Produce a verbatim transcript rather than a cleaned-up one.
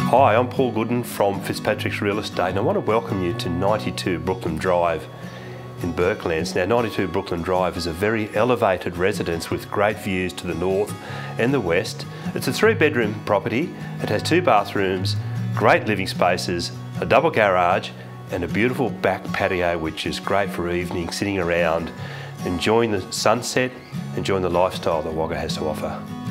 Hi, I'm Paul Gooden from Fitzpatricks Real Estate, and I want to welcome you to ninety-two Bourkelands Drive in Bourkelands. Now, ninety-two Bourkelands Drive is a very elevated residence with great views to the north and the west. It's a three-bedroom property. It has two bathrooms, great living spaces, a double garage, and a beautiful back patio, which is great for evening, sitting around, enjoying the sunset, enjoying the lifestyle that Wagga has to offer.